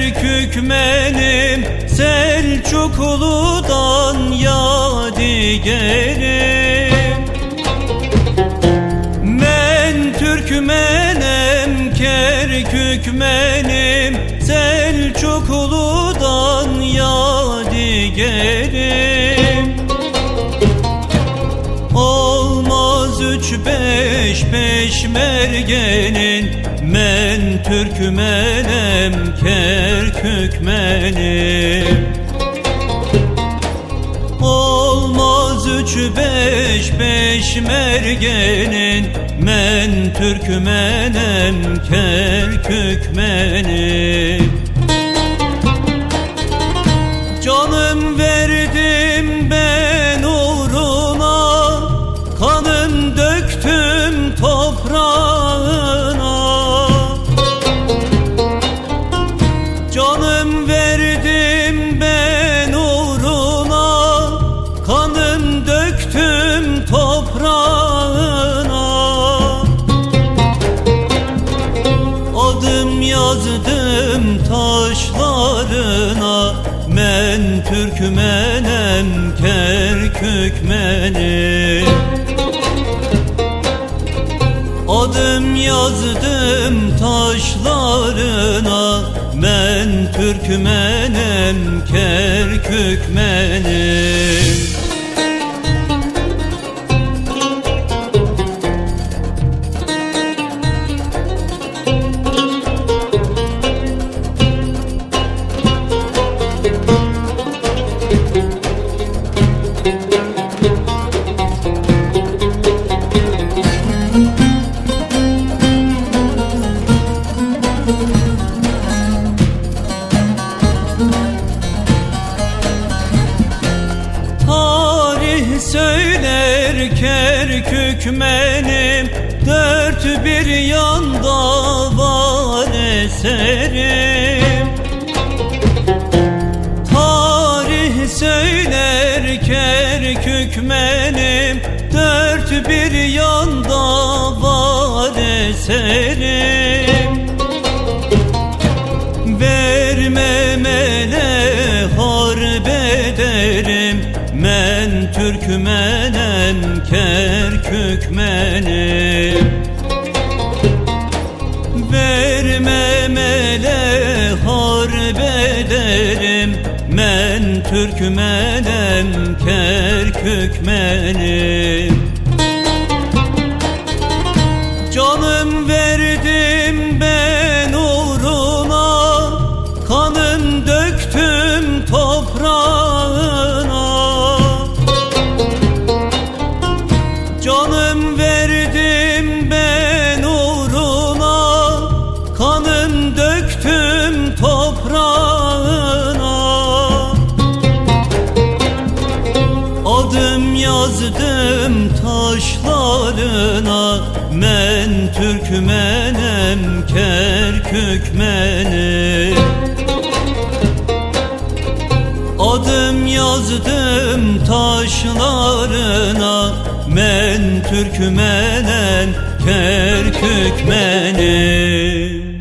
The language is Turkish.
Kerkükmenim, Selçuklu'dan yadigerim. Men Türkmenem, Kerkükmenim, Selçuklu'dan yadigerim. Olmaz 3-5 peşmergenin, men Türkmenem, Kerkükmenim. Olmaz 3-5 peşmergenin, men Türkmenem, Kerkükmenim. Canım verdim ben uğruna, kanım döktüm toprağına. Canım verdim ben uğruna, kanım döktüm toprağına. Adım yazdım taşlarına, men Türkmenem, Kerkükmenim. Adım yazdım taşlarına, men Türkmenem, Kerkükmenim. Söyler Kerkükmenim, dört bir yanda var eserim. Tarih söyler Kerkükmenim, dört bir yanda var eserim. Vermem ele harp ederim, men Türkmenem, Kerkükmenim. Vermem ele harp ederim, men Türkmenem, Kerkükmenim. Canım verdim ben uğruna, kanım döktüm toprağına. Canım verdim ben uğruna, kanım döktüm toprağına. Adım yazdım taşlarına, men Türkmenem, Kerkükmenim. Adım yazdım taşlarına, men Türkmenem, Kerkükmenim.